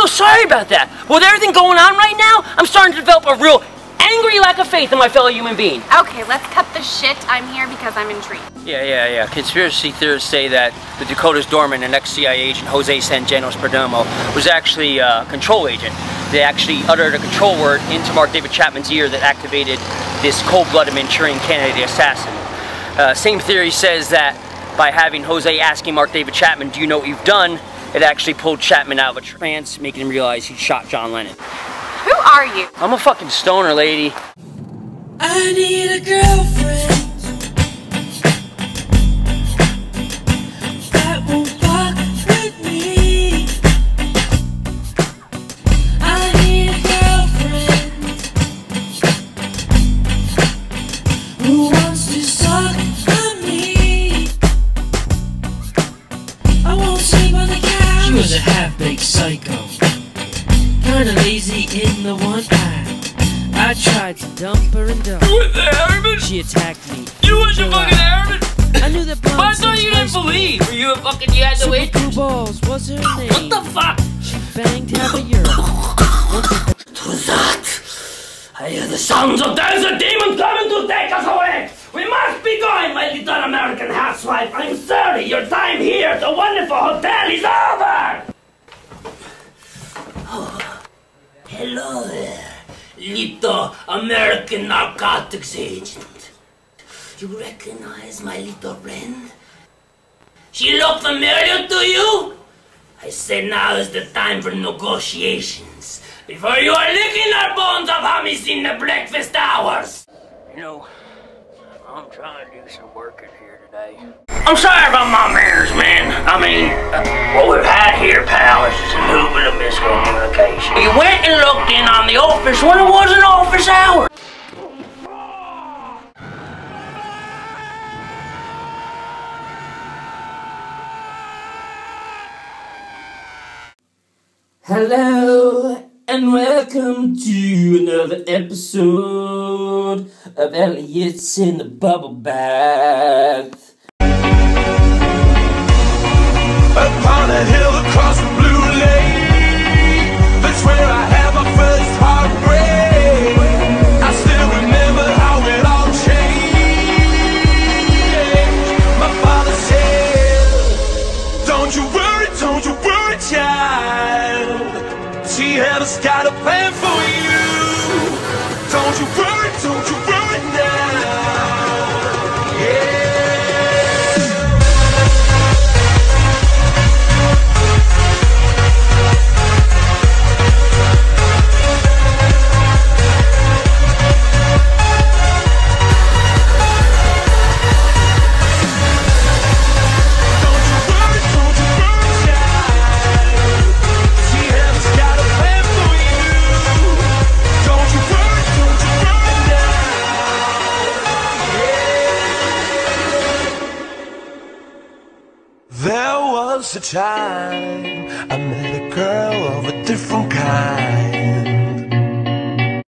so sorry about that. But with everything going on right now, I'm starting to develop a real angry lack of faith in my fellow human being. Okay, let's cut the shit. I'm here because I'm intrigued. Yeah. Conspiracy theorists say that the Dakota's Dorman and ex-CIA agent Jose San Janos Perdomo was actually a control agent. They actually uttered a control word into Mark David Chapman's ear that activated this cold-blooded Manchurian candidate assassin. Same theory says that by having Jose asking Mark David Chapman, do you know what you've done? It actually pulled Chapman out of a trance, making him realize he shot John Lennon. Who are you? I'm a fucking stoner, lady. I need a girlfriend that will walk with me. I need a girlfriend who wants to suck on me. I won't sleep on the couch. She was a half-baked psycho, kinda lazy in the one eye. I tried to dump her and dump. You was the Arabic? She attacked me. You was a fucking Arabic? I knew that blonde. I thought you didn't believe. Were you a fucking you had to wait? Super Balls was her name. What the fuck? She banged half a euro. To that, I hear the sounds of desert demons coming to take us away. We must be going, my little American housewife. I'm sorry, your time here at the wonderful hotel is over. Oh, hello there, little American narcotics agent. You recognize my little friend? She look familiar to you? I say now is the time for negotiations, before you are licking our bones of hummus in the breakfast hours. You know, I'm trying to do some work in here today. I'm sorry about my manners, man. I mean, what we've had here, pal, is just a little bit of miscommunication. You went and looked in on the office when it wasn't office hours. Hello and welcome to another episode of Elliot's in the Bubble Bath. Upon a hill across the blue lake, that's where I had my first heartbreak. I still remember how it all changed. My father said, don't you worry, child. She has got a plan for you. Don't you worry now. Yeah. There was a time I met a girl of a different kind.